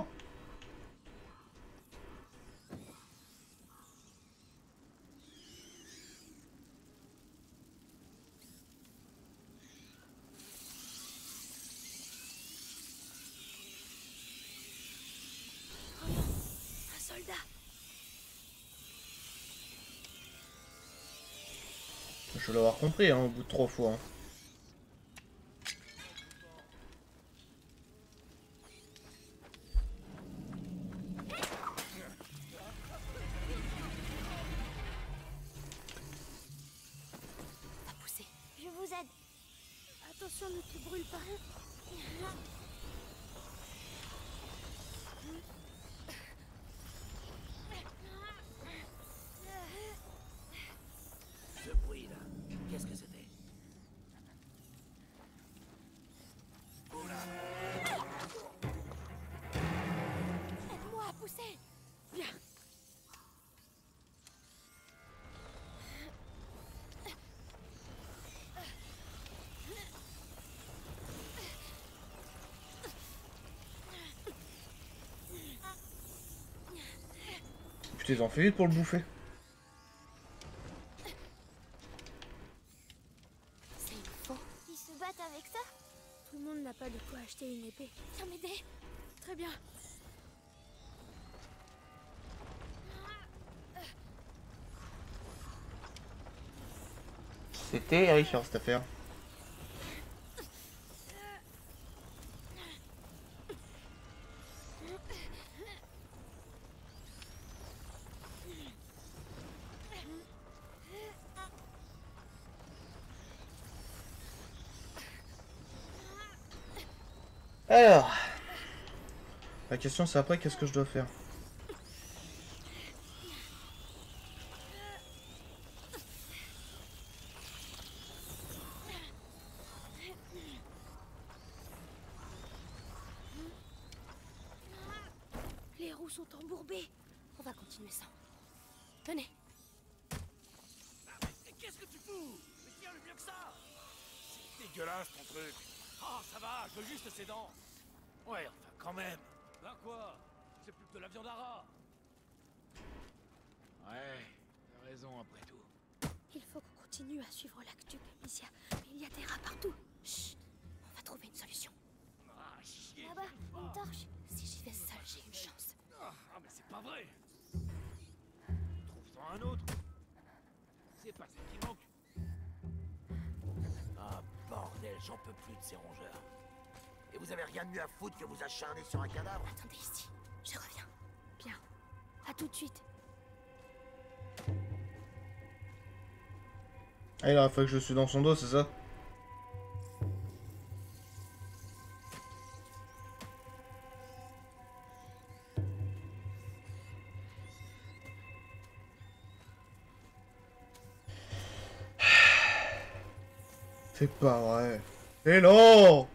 Un soldat. Je vais l'avoir compris hein, au bout de trois fois. Hein. Va pousser. Je vous aide. Attention, ne te brûle pas. Ce bruit là, qu'est-ce que c'était? Aide-moi à pousser. Bien. Putain, ils ont fait vite pour le bouffer. C'est une faux. Ils se battent avec ça? Tout le monde n'a pas de quoi acheter une épée. Viens m'aider. Très bien. C'est terrifiant cette affaire. Alors, la question c'est après qu'est-ce que je dois faire. Les roues sont embourbées. On va continuer sans. Tenez. Mais qu'est-ce que tu fous? Mais tiens le mieux que ça. C'est dégueulasse ton truc. Oh ça va, je veux juste ses dents. Ouais, enfin quand même. Ben quoi? C'est plus que de la viande à rat. Ouais, t'as raison après tout. Il faut qu'on continue à suivre l'actu, Amicia. Mais il y a des rats partout. Chut. On va trouver une solution. Ah chier. Là-bas, une torche. Si j'y vais seule, j'ai une chance. Ah mais c'est pas vrai. Trouve-en un autre. C'est pas celle qui manque. Ah bordel, j'en peux plus de ces rongeurs. Et vous avez rien de mieux à foutre que vous acharner sur un cadavre? Attendez ici. Je reviens. Bien. À tout de suite. Ah, il a fallu que je suis dans son dos, c'est ça? C'est pas vrai. Et non!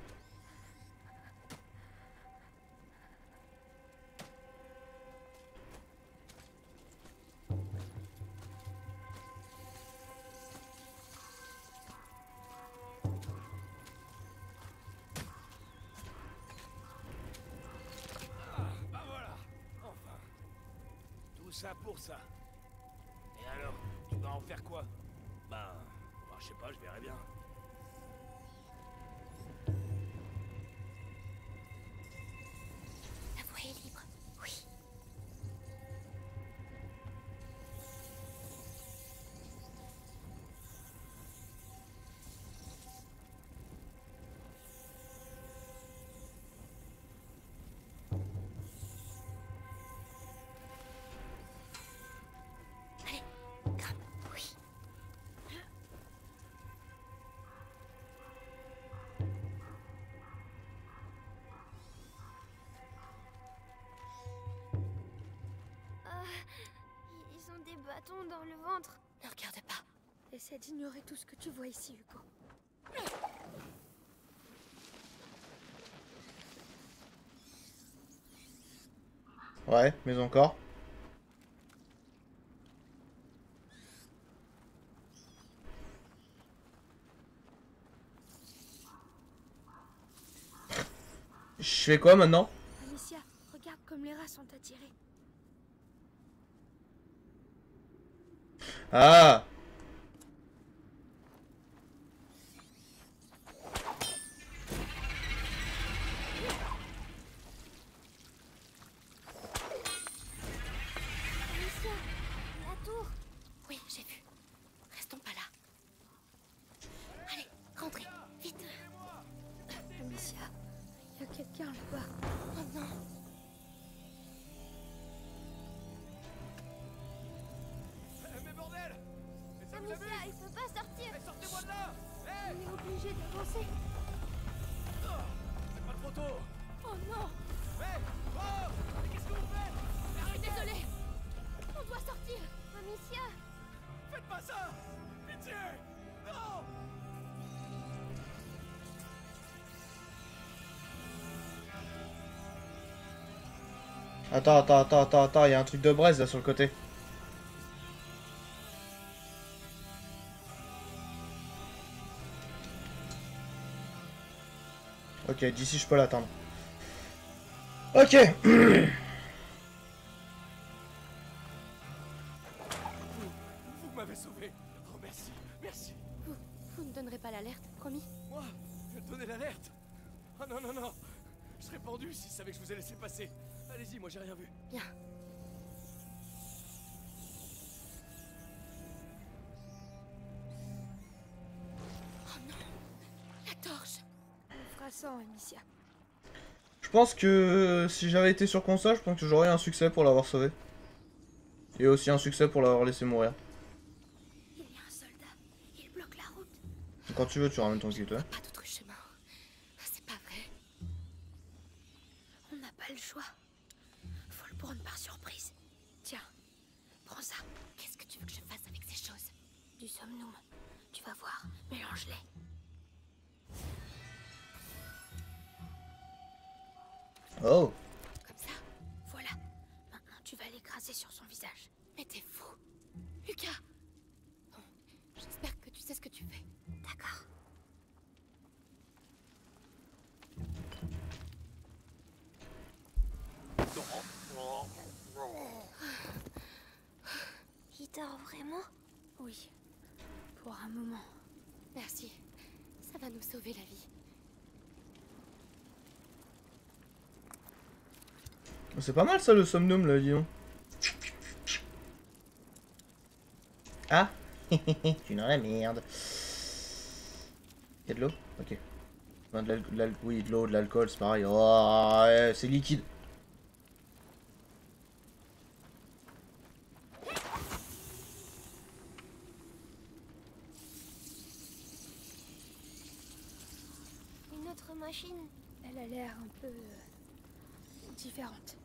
Bah voilà, enfin. Tout ça pour ça. Et alors, tu vas en faire quoi? Ben, bah, je sais pas, je verrai bien. La voie est libre. Oui. Allez, grimpe. Oui. Ah, ils ont des bâtons dans le ventre. Ne regarde pas. Essaie d'ignorer tout ce que tu vois ici, Hugo. Ouais, mais encore. Je fais quoi maintenant? Amicia, regarde comme les rats sont attirés. Ah! Amicia, la tour. Oui, j'ai vu. Restons pas là. Allez, rentrez, vite. Amicia, il y a quelqu'un là-bas. Oh non. Eh, mais bordel! Mais ça vous Amicia, amuse? il peut pas sortir. Eh, sortez-moi de là! Eh! On est obligé d'avancer. Oh, c'est pas trop tôt! Oh non. Eh! Oh! Mais qu'est-ce que vous faites? Arrêtez! Désolé. On doit sortir. Amicia. Faites pas ça! Pitié! Non! Attends, attends, attends, attends, attends, il y a un truc de braise là sur le côté. Ok, d'ici je peux l'attendre. Ok. Promis? Moi, je vais donner l'alerte. Ah non, non, non. Je serais pendu s'ils savaient que je vous ai laissé passer. Allez-y, moi j'ai rien vu. Bien. Oh non! La torche! On fera ça, Amicia. Je pense que si j'avais été sur console, je pense que j'aurais eu un succès pour l'avoir sauvé. Et aussi un succès pour l'avoir laissé mourir. Il y a un soldat. Il bloque la route. Quand tu veux, tu ramènes ton kit, ouais. Pas d'autre chemin. C'est pas vrai. On n'a pas le choix. Faut le prendre par surprise. Tiens, prends ça. Qu'est-ce que tu veux que je fasse avec ces choses? Du somnum. Tu vas voir. Mélange-les. Oh. Comme ça. Voilà. Maintenant, tu vas l'écraser sur son visage. Mais t'es fou. Lucas. Bon, j'espère que tu sais ce que tu fais. D'accord. Il dort vraiment? Oui. Pour un moment. Merci. Ça va nous sauver la vie. C'est pas mal ça le somnum là, dis donc. Ah. Tu es dans la merde. Y'a de l'eau? Ok. Enfin, de l'al- de l'al- oui, de l'eau, de l'alcool, c'est pareil. Oh, ouais, c'est liquide. Une autre machine? Elle a l'air un peu... euh, différente.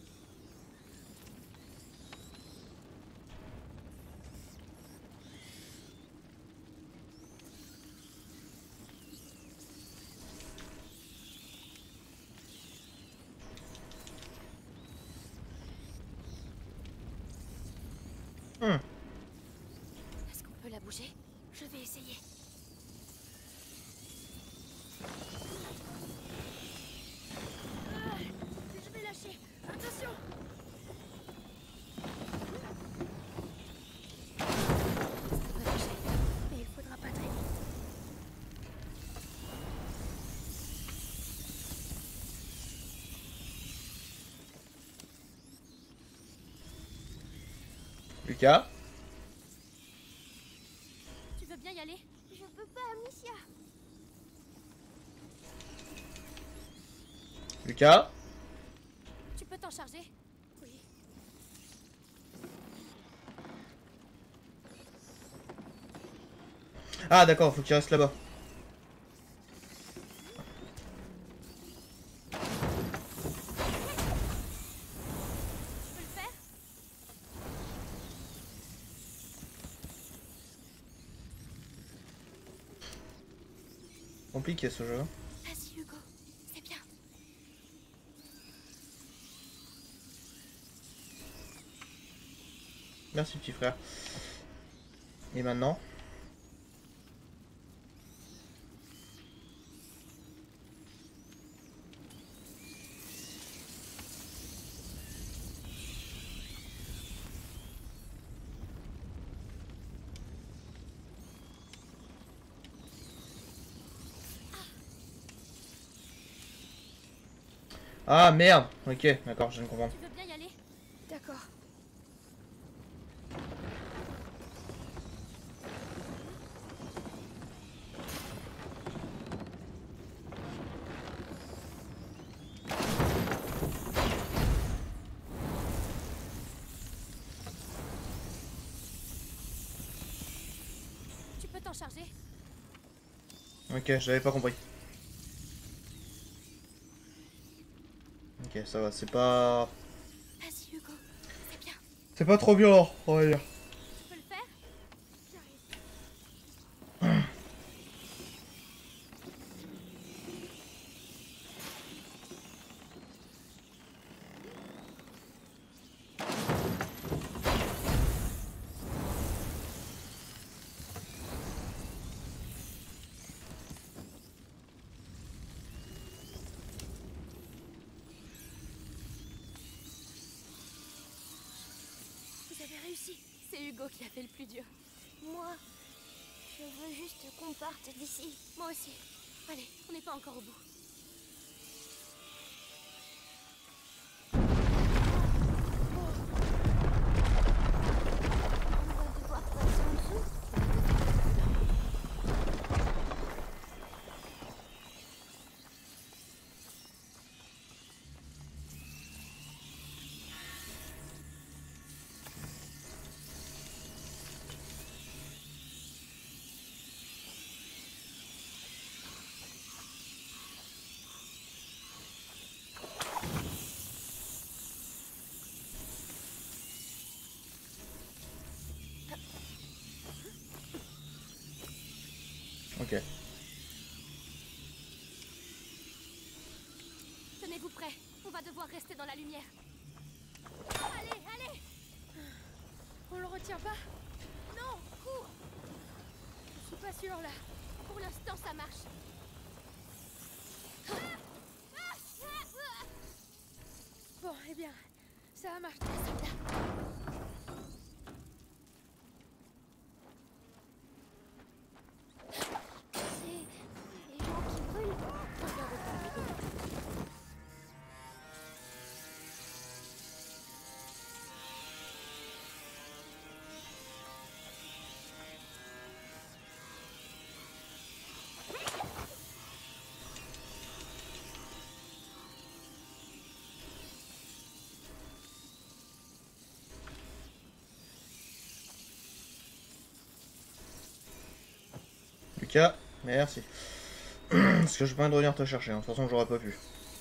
Hmm. Est-ce qu'on peut la bouger? Je vais essayer. Ah, je vais lâcher. Attention! Ça va lâcher, mais il faudra pas très vite. Lucas? Tu veux bien y aller? Je peux pas, Amicia. Lucas? Tu peux t'en charger? Oui. Ah d'accord, faut qu'il reste là-bas. Tu peux le faire? Compliqué ce jeu. Vas-y, Hugo. C'est bien. Merci petit frère. Et maintenant? Ah merde. Ok, d'accord, je viens de comprendre. Tu veux bien y aller? D'accord. Tu peux t'en charger? Ok, j'avais pas compris. Ok, ça va, c'est pas... Vas-y, Hugo. C'est bien. C'est pas trop violent, on va dire. Tu peux le faire? J'arrive. Vous avez réussi. C'est Hugo qui a fait le plus dur. Moi, je Je veux juste qu'on parte d'ici. Moi aussi. Allez, on n'est pas encore au bout. On va devoir passer en dessous. Ok. Tenez-vous prêts. On va devoir rester dans la lumière. Allez, allez. On le retient pas? Non, cours. Je suis pas sûre là. Pour l'instant, ça marche. Bon, eh bien, ça a marché, soldat. C'est les gens qui brûlent. Regarde pas, amigo. Lucas, merci. Parce que je pas de revenir te chercher, hein. De toute façon j'aurais pas pu.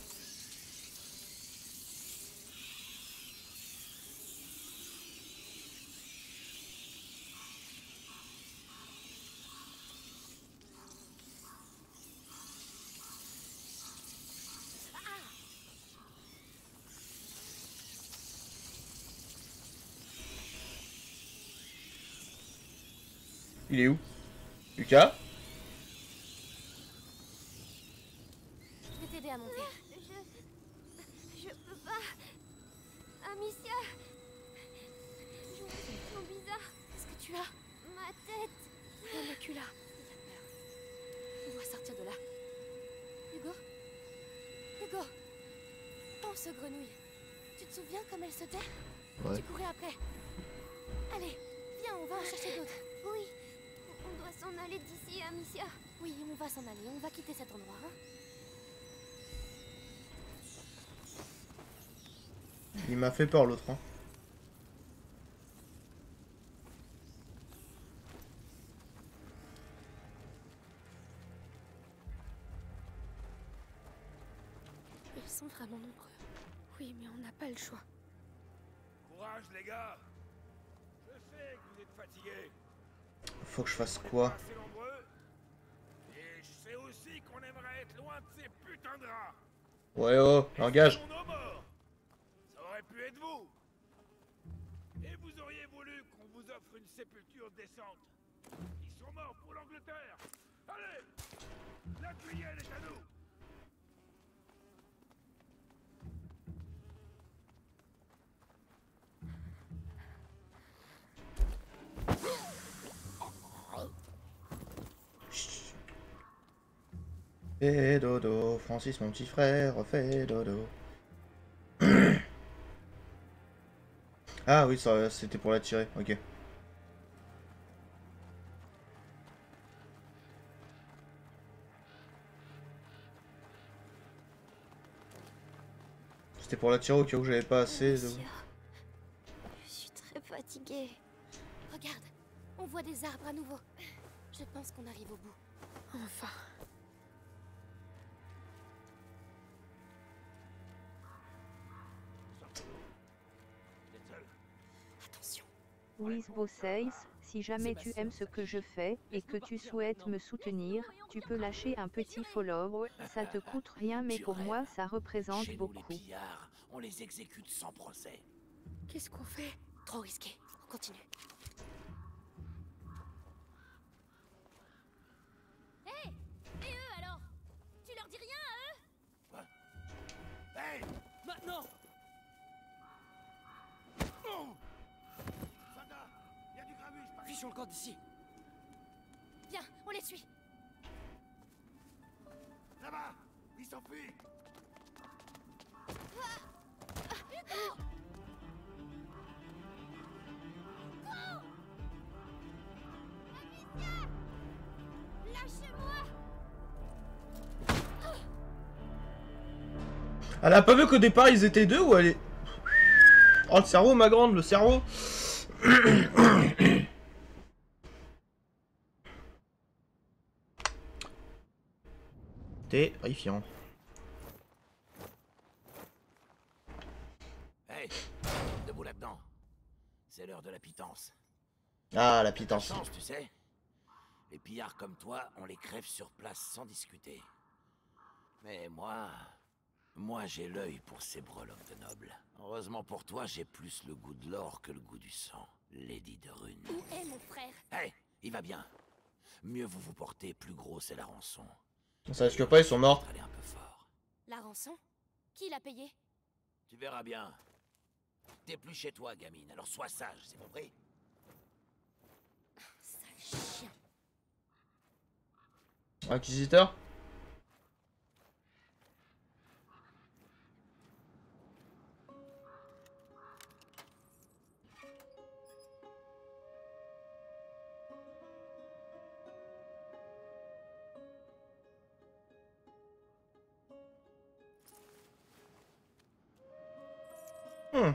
Il est où? Lucas? Je vais t'aider à monter. Je... Je peux pas. Amicia. Je me sens bizarre. Qu'est-ce que tu as? Ma tête. Le macula. On doit sortir de là. Hugo? Hugo? Pense aux grenouilles. Tu te souviens comme elles sautaient? Ouais. Tu courais après. Allez, viens, on va en chercher d'autres. Oui. On doit s'en aller d'ici, Amicia. Oui, on va s'en aller. On va quitter cet endroit, hein? Il m'a fait peur l'autre, hein. Ils sont vraiment nombreux. Oui, mais on n'a pas le choix. Courage, les gars. Je sais que vous êtes fatigués. Faut que je fasse Vous êtes quoi? pas assez nombreux. Et je sais aussi qu'on aimerait être loin de ces putains de rats. Ouais oh, Mais langage. ce sont nos morts. Ça aurait pu être vous. Et vous auriez voulu qu'on vous offre une sépulture décente. Ils sont morts pour l'Angleterre. Allez, la cuillère est à nous. Fais dodo, Francis mon petit frère, fais dodo. Ah oui, ça c'était pour la tirer, ok. C'était pour la tirer au cas où j'avais pas assez de... Amicia. Je suis très fatiguée. Regarde, on voit des arbres à nouveau. Je pense qu'on arrive au bout. Enfin. Attention. Wisbosays, si jamais tu aimes ce que je fais et que tu souhaites me soutenir, tu peux lâcher un petit follow, ça te coûte rien mais pour moi ça représente Chez nous, les beaucoup. pillards, on les exécute sans procès. Qu'est-ce qu'on fait? Trop risqué. On continue. Hé! Et eux alors? Tu leur dis rien à eux? Hey, Maintenant! soldat, il y a du grabuge par Puis ici. sur le camp d'ici. Bien, s'enfuit. Elle a pas vu qu'au départ ils étaient deux ou elle est... Oh le cerveau ma grande, le cerveau. Terrifiant. Hey, debout là-dedans. C'est l'heure de la pitance. Ah la La pitance. chance, tu sais. Les pillards comme toi, on les crève sur place sans discuter. Mais moi... Moi, j'ai l'œil pour ces breloques de nobles. Heureusement pour toi, j'ai plus le goût de l'or que le goût du sang. Lady de Rune. Où est mon frère? Hey, il va bien. Mieux vous vous portez, plus gros c'est la rançon. Ça risque pas, ils sont morts. Allez un peu fort. La rançon? Qui l'a payé? Tu verras bien. T'es plus chez toi, gamine, alors sois sage, c'est compris? Sale chien. Inquisiteur. Hmm.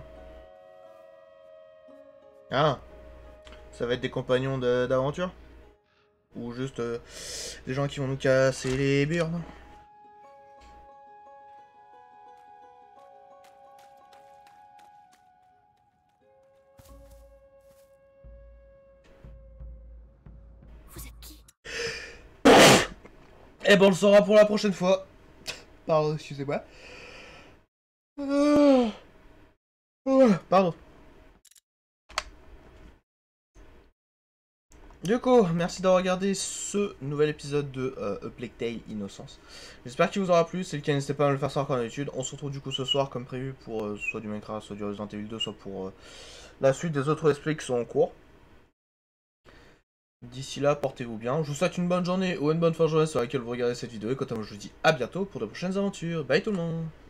Ah, ça va être des compagnons de- d'aventure? Ou juste euh, des gens qui vont nous casser les burnes? Vous êtes qui? Eh ben on le saura pour la prochaine fois. Pardon, excusez-moi. Euh... ouais, pardon. Du coup, merci d'avoir regardé ce nouvel épisode de euh, A Plague Tale Innocence. J'espère qu'il vous aura plu, c'est le cas, n'hésitez pas à me le faire savoir comme d'habitude. On se retrouve du coup ce soir comme prévu pour euh, soit du Minecraft, soit du Resident Evil deux, soit pour euh, la suite des autres esprits qui sont en cours. D'ici là, portez-vous bien. Je vous souhaite une bonne journée ou une bonne fin de journée sur laquelle vous regardez cette vidéo. Et quant à moi, je vous dis à bientôt pour de prochaines aventures. Bye tout le monde!